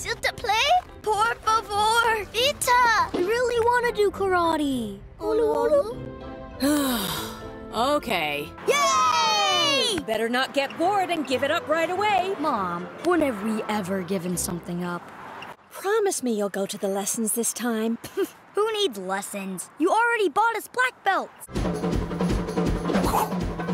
Still to play? Por favor! Vita! I really want to do karate. Okay. Yay! Better not get bored and give it up right away. Mom, when have we ever given something up? Promise me you'll go to the lessons this time. Who needs lessons? You already bought us black belts.